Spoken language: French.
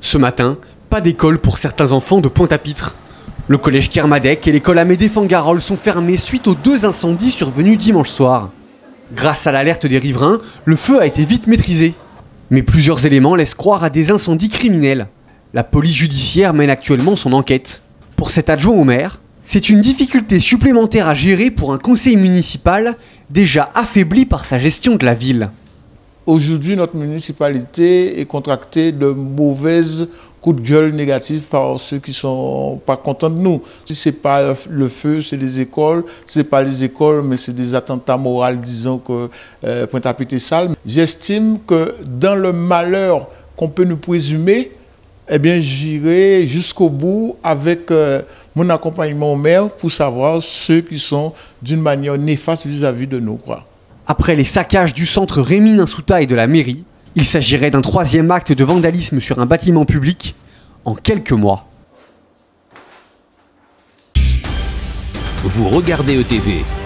Ce matin, pas d'école pour certains enfants de Pointe-à-Pitre. Le collège Kermadec et l'école Amédée Fangarol sont fermés suite aux 2 incendies survenus dimanche soir. Grâce à l'alerte des riverains, le feu a été vite maîtrisé. Mais plusieurs éléments laissent croire à des incendies criminels. La police judiciaire mène actuellement son enquête. Pour cet adjoint au maire, c'est une difficulté supplémentaire à gérer pour un conseil municipal déjà affaibli par sa gestion de la ville. Aujourd'hui, notre municipalité est contractée de mauvaises coups de gueule négatifs par ceux qui ne sont pas contents de nous. Si ce n'est pas le feu, c'est les écoles. Ce n'est pas les écoles, mais c'est des attentats moraux, disons que Pointe-à-Pitre est sale. J'estime que dans le malheur qu'on peut nous présumer, eh bien, j'irai jusqu'au bout avec mon accompagnement au maire pour savoir ceux qui sont d'une manière néfaste vis-à-vis de nous, quoi. Après les saccages du centre Rémy-Ninsouta et de la mairie, il s'agirait d'un 3e acte de vandalisme sur un bâtiment public en quelques mois. Vous regardez ETV.